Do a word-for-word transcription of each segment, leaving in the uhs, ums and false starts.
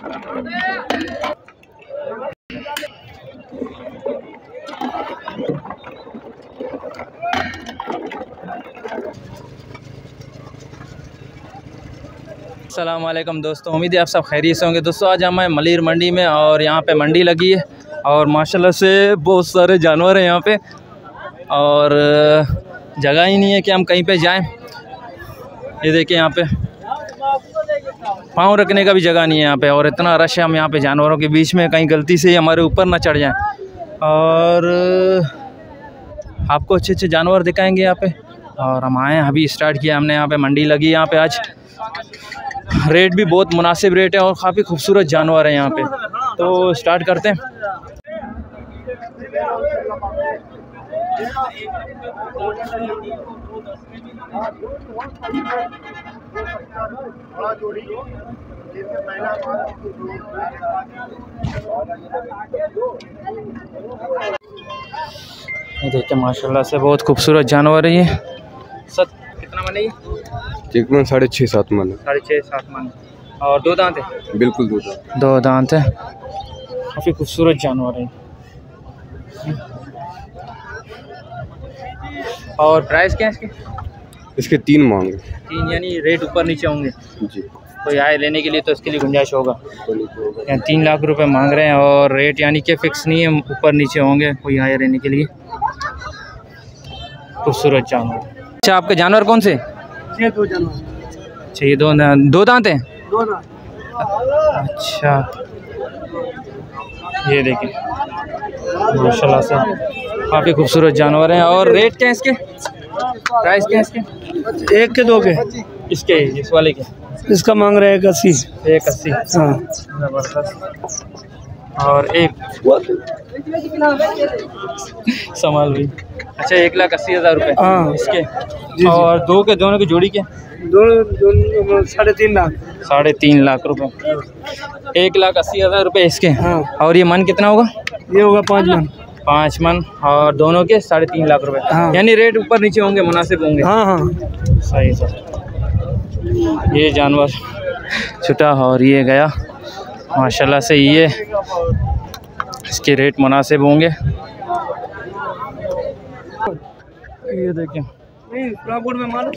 अस्सलाम वालेकुम दोस्तों, उम्मीद है आप सब खैरियत से होंगे। दोस्तों आज हम हैं मलिर मंडी में और यहाँ पे मंडी लगी है और माशाल्लाह से बहुत सारे जानवर हैं यहाँ पे और जगह ही नहीं है कि हम कहीं पे जाएं। ये देखिए यहाँ पे पाँव रखने का भी जगह नहीं है यहाँ पे और इतना रश है। हम यहाँ पे जानवरों के बीच में कहीं गलती से हमारे ऊपर ना चढ़ जाएं और आपको अच्छे अच्छे जानवर दिखाएंगे यहाँ पे। और हम आए अभी स्टार्ट किया हमने, यहाँ पे मंडी लगी। यहाँ पे आज रेट भी बहुत मुनासिब रेट है और काफ़ी खूबसूरत जानवर है यहाँ पे। तो स्टार्ट करते हैं। ये देखिए माशाल्लाह से बहुत खूबसूरत जानवर है ये। सर कितना मन है ये? एक मन साढ़े छः सात मन है। साढ़े छः सात मन और दो दांत है? बिल्कुल दो दांत। दो दांत है। काफ़ी खूबसूरत जानवर है। और प्राइस क्या है इसके? इसके तीन मांगे। तीन यानी रेट ऊपर नीचे होंगे जी। कोई आए लेने के लिए तो इसके लिए गुंजाइश होगा। यहाँ तीन लाख रुपए मांग रहे हैं और रेट यानी कि फिक्स नहीं है, ऊपर नीचे होंगे कोई आए लेने के लिए। खूबसूरत जानवर। अच्छा आपके जानवर कौन से? ये दो जानवर। अच्छा ये दो दो दांत हैं? दो दांत। अच्छा ये देखिए माशाल्लाह से काफ़ी खूबसूरत जानवर हैं। और रेट क्या है इसके? प्राइस क्या है इसके? एक के दो के? इसके इस वाले के? इसका मांग रहे हैं एक अस्सी। एक अस्सी। हाँ ज़बरदस्त। और एक संभाल भी। अच्छा एक लाख अस्सी हज़ार रुपये हाँ इसके। जी, और दो के दोनों की जोड़ी के? दोनों साढ़े तीन लाख। साढ़े तीन लाख रुपए। एक लाख अस्सी हज़ार रुपये इसके। हाँ। और ये मन कितना होगा? ये होगा पाँच मन। पाँच मन और दोनों के साढ़े तीन लाख रुपए। हाँ। यानी रेट ऊपर नीचे होंगे, मुनासिब होंगे। हाँ हाँ सही सर। ये जानवर छुटा और ये गया माशाल्लाह से। ये इसके रेट मुनासिब होंगे। ये देखें में मारो।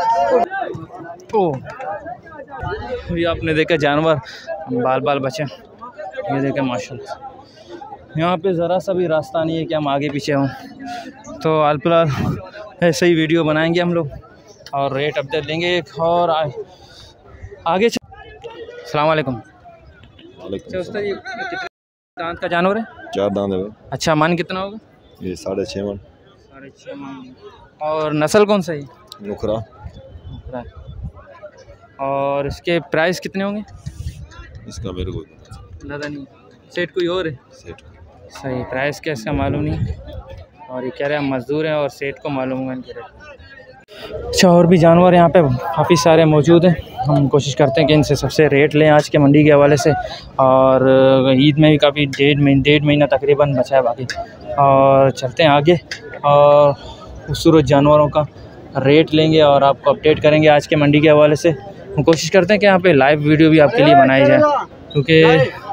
ओ ये आपने देखा जानवर बाल बाल बचे। ये देखें माशाल्लाह यहाँ पे ज़रा सा भी रास्ता नहीं है कि हम आगे पीछे हों। तो हाल फिलहाल ऐसे ही वीडियो बनाएंगे हम लोग और रेट अपडेट देंगे एक और आ, आगे। अस्सलाम वालेकुम। अच्छा उस्ताद ये कितने दांत का जानवर है? चार दांत है। अच्छा मन कितना होगा? ये साढ़े छः मन। साढ़े छः मन। और नस्ल कौन सा है? नुखरा। नुखरा। और इसके प्राइस कितने होंगे? इसका मेरे को ज़्यादा नहीं। सेट कोई और है? सेट। सही प्राइस क्या इसका मालूम नहीं और ये कह रहे हैं मज़दूर हैं और सेट को मालूम होगा इनके रेट। अच्छा और भी जानवर यहाँ पे काफ़ी सारे मौजूद हैं। हम कोशिश करते हैं कि इनसे सबसे रेट लें आज के मंडी के हवाले से। और ईद में भी काफ़ी डेढ़ महीने डेढ़ महीना तकरीबन बचा है बाकी। और चलते हैं आगे और खूबसूरत जानवरों का रेट लेंगे और आपको अपडेट करेंगे आज के मंडी के हवाले से। हम कोशिश करते हैं कि यहाँ पे लाइव वीडियो भी आपके लिए बनाई जाए क्योंकि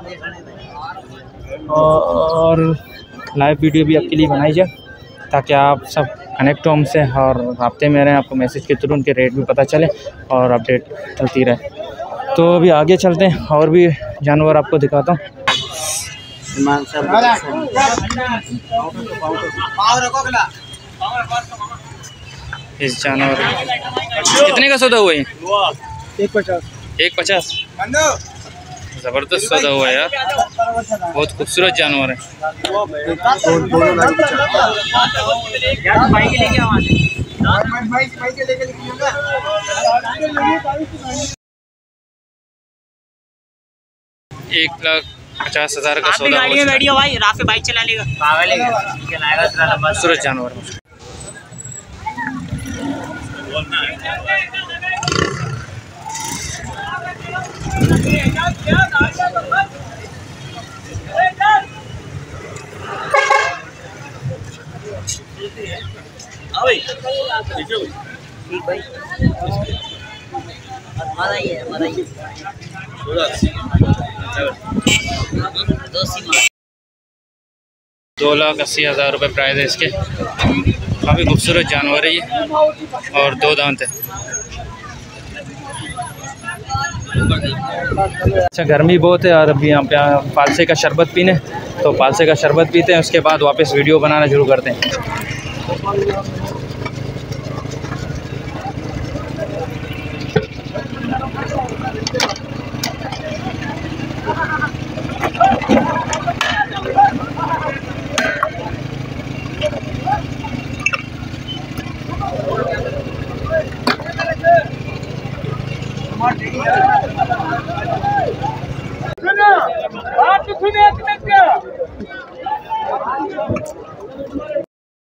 और लाइव वीडियो भी आपके लिए बनाई जाए ताकि आप सब कनेक्ट हो हमसे और राब्ते में रहें। आपको मैसेज के थ्रू उनके रेट भी पता चले और अपडेट चलती रहे। तो अभी आगे चलते हैं और भी जानवर आपको दिखाता हूँ। इस जानवर कितने का सौदा हुआ है? एक पचास। एक पचास। ज़बरदस्त सौदा हुआ है यार, बहुत खूबसूरत जानवर है। एक लाख पचास हजार का सौदा हुआ। बैठिए भाई, रात बाइक चला लेगा खूबसूरत जानवर। दो लाख अस्सी हज़ार रुपये प्राइस है इसके। काफ़ी खूबसूरत जानवर है ये और दो दांत है। अच्छा गर्मी बहुत है और अभी यहाँ पे पालसे का शरबत पीने, तो पालसे का शरबत पीते हैं, उसके बाद वापस वीडियो बनाना शुरू करते हैं। आप तो सुने